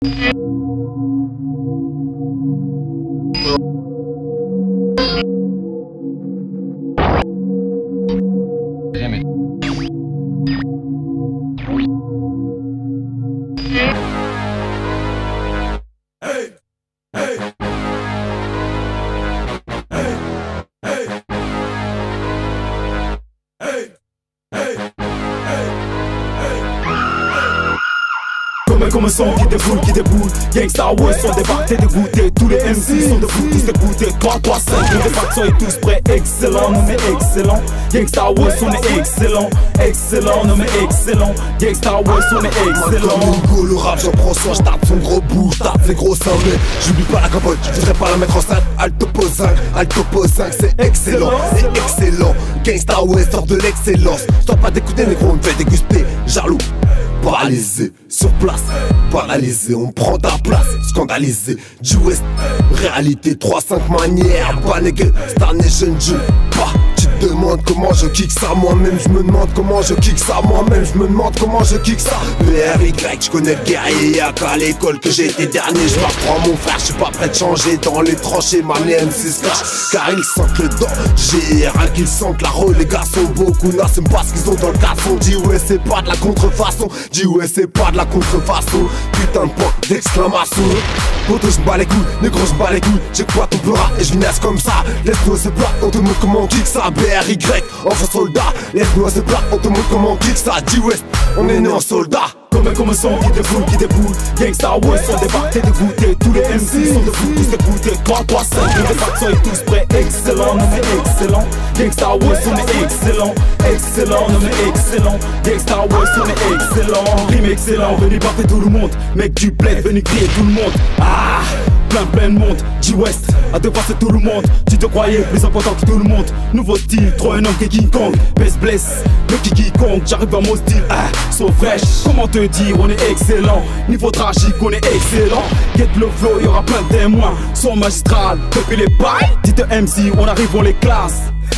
Comme un son qui déboule, Gangsta ouais sont débarqués, dégoûtés. Tous les MC sont debout, tous écoutés. 3, 3, 5, les factions et tous prêts. Excellent, non mais excellent. Gangsta ouais sont excellent, excellent, non mais excellent. Gangsta ouais sont excellent. Comme le rap j'en prends soin, j'tape son gros bout, j'tape les gros seins. Mais j'oublie pas la capote, je voudrais pas la mettre en scène. Alto pose 5, Alto pose 5, c'est excellent, c'est excellent. Gangsta ouais sort de l'excellence. J'tends pas d'écouter les gros, on me fait déguster. Jaloux, paralysé, sur place, paralysé, on prend ta place, scandalisé, du West, réalité, 3-5 manières, banégué, star nation, je pas. Tu te demandes comment je kick ça, moi-même je me demande comment je kick ça, moi-même je me demande comment je kick ça. BRY, je connais le guerrier, y'a qu'à l'école que j'ai été dernier, je m'apprends mon frère, je suis pas prêt de changer dans les tranchées, m'amener M6 cash, car ils sentent le dent, j'ai rien qu'ils sentent la relégation, beaucoup n'assiment pas ce qu'ils ont dans le casson, dis ouais c'est pas de la contrefaçon, dis ouais c'est pas de la contrefaçon, putain de point d'exclamation. Poto je bats les couilles, négro je bats les couilles, j'ai quoi ton pleura et je vinasse comme ça. Laisse-nous ce plat, on te montre comment on kick ça. BRY, enfant soldat, laisse-nous ce plat, on te montre comment on kick ça. D-West, on est né en soldat. Comme un son qui déboule, Gangsta ouais sont débarqués, dégoûtés. Tous les MC sont debout, tous écoutés. 3, 3, 5, les factions et tous prêts. Excellent, non mais excellent. Gangsta ouais sont excellent, excellent, non mais excellent. Gangsta ouais sont excellent. Rime excellent, venu parler tout le monde. Mec du bled, venu crier tout le monde. Ah, plein de monde, G-West a dépassé tout le monde. Tu te croyais plus important que tout le monde. Nouveau style, trop un homme qui est King Kong. Best bless, le King Kong, j'arrive à mon style, so fresh. Comment te dire, on est excellent. Niveau tragique, on est excellent. Get le flow, y'aura plein de témoins. Son magistral, depuis les bails. Dites MC, on arrive, on les classe.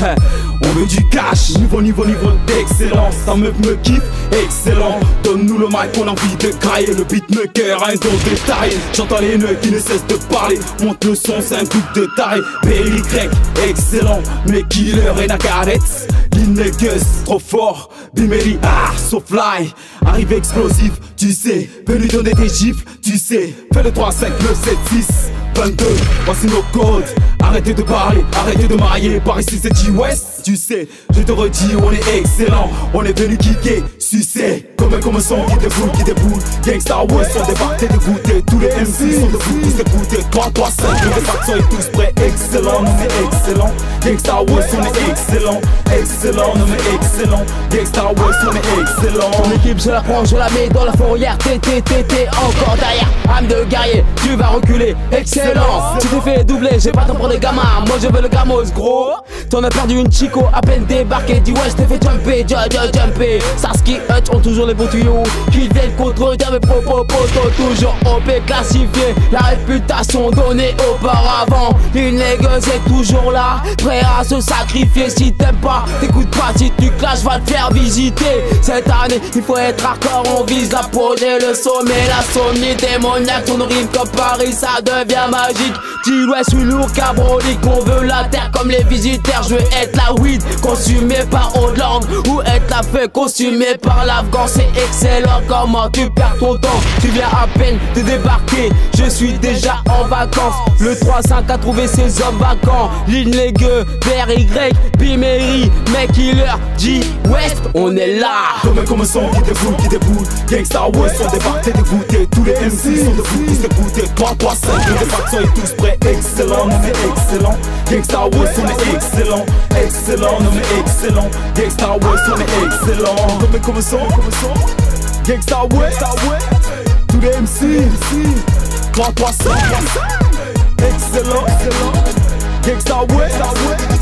On veut du cash, niveau d'excellence. Ta meuf me kiffe, excellent. Donne-nous le mic, on a envie de grailler. Le beatmaker a un don de taille. J'entends les nœuds qui ne cessent de parler. Monte le son, c'est un truc de taille. BRY, excellent. Mes killers et Nakaret. L'innegus, trop fort. Bimeli, so fly. Arrive explosif, tu sais. Venu donner des gifs, tu sais. Fais le 3, 5, 9, 7, 6 22, voici nos codes. Arrêtez de parler, arrêtez de marier. Par ici c'est G-West, tu sais. Je te redis, on est excellent. On est venu kicker, sucer. Comme un son qui déboule. Gangsta ouais sont débarqués, dégoûtés. Tous les MC sont debout, tous écoutés. 3, 3, 5, les factions et tous prêts. Excellent, non mais excellent. Gangsta ouais sont excellent, excellent, non mais excellent. Gangsta ouais sont excellent. Ton équipe je la prends, je la mets dans la fourrière. T, encore derrière. Âme de guerrier, tu vas reculer. Excellent. Tu t'es fait doubler, j'ai pas temps pour des gamins. Moi je veux le gamos gros. T'en as perdu une chico, à peine débarqué. Dis ouais je t'ai fait jumper, jumper. Sasky Hutch ont toujours les beaux tuyaux qui viennent contredire mes propos potos. Toujours OP classifié, la réputation donnée auparavant. Une négoce est toujours là, prêt à se sacrifier. Si t'aimes pas, t'écoutes pas. Si tu clashes, va te faire visiter. Cette année il faut être hardcore, on vise la projet, le sommet, la somnie démoniaque. Ton rime comme Paris, ça devient magique. Dis-ouais, je suis lourd, cabrolique. On veut la terre comme les visiteurs. Je veux être la weed consumée par Hollande, ou être la feuille consumée par l'Afghan. C'est excellent, comment tu perds ton temps. Tu viens à peine de débarquer, je suis déjà en vacances. Le 3-5 a trouvé ses hommes vacants. Linlegue, BRY, Bimeri, mec killer, G-West, on est là. Comme un son qui déboule. Gangsta ouais sont débarqués, dégoûtés. Tous les MC sont debout, tous écoutés. 3, 3, 5, les factions et tous prêts. Excellent, non mais excellent. Gangsta ouais sont excellent, excellent, non mais excellent. Gangsta ouais sont excellent. Comme un son, Gangsta ouais, tous les MC. 3, 3, 5, excellent, Gangsta ouais.